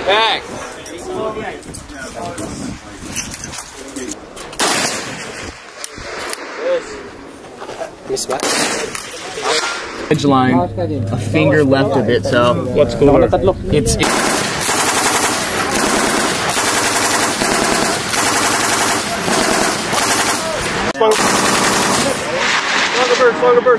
Back. Miss what? Edge line, a finger left of it, so what's cooler? It's Slower burst.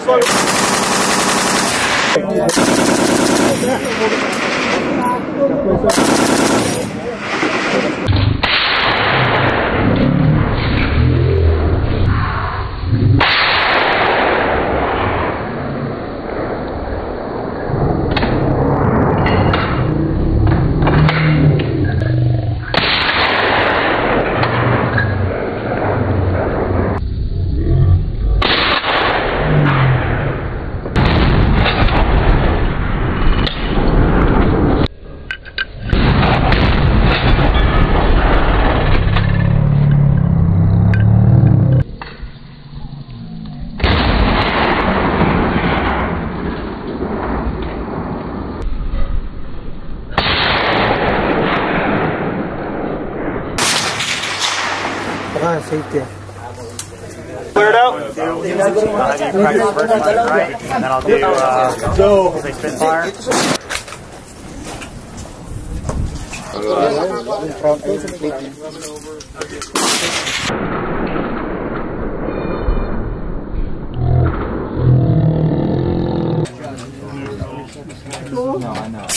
Clear it out. I'll have you practice first left, right, and then I'll do say spitfire. no, I know.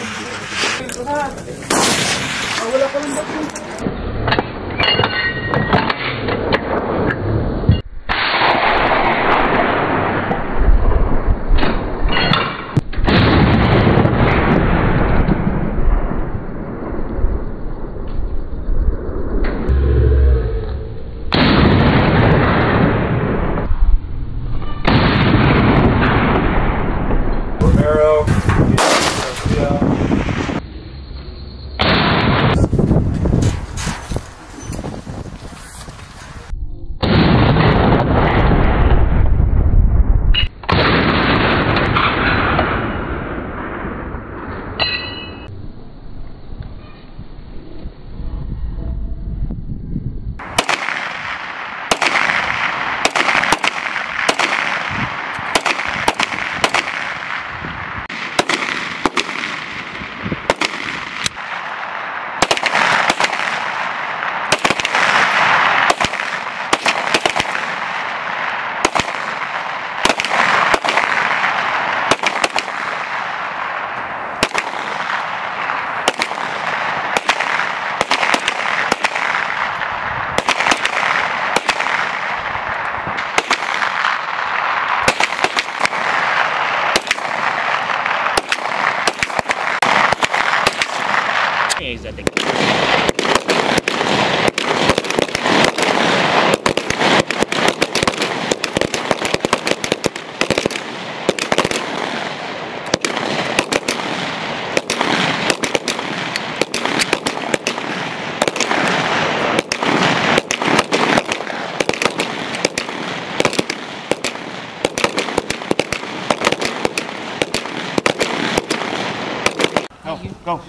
Go.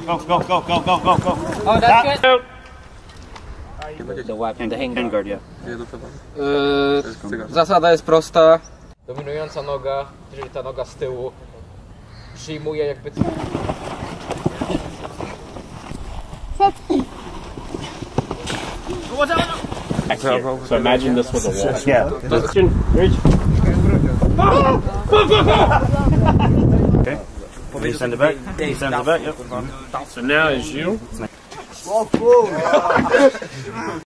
Oh, that's good. The weapon, the handguard, yeah. Zasada jest prosta. Dominująca noga, czyli ta noga z tyłu, przyjmuje jakby... So imagine this was a wall. Yeah. Reach. Okay. You send it back. You send it back. Yep. So now is you.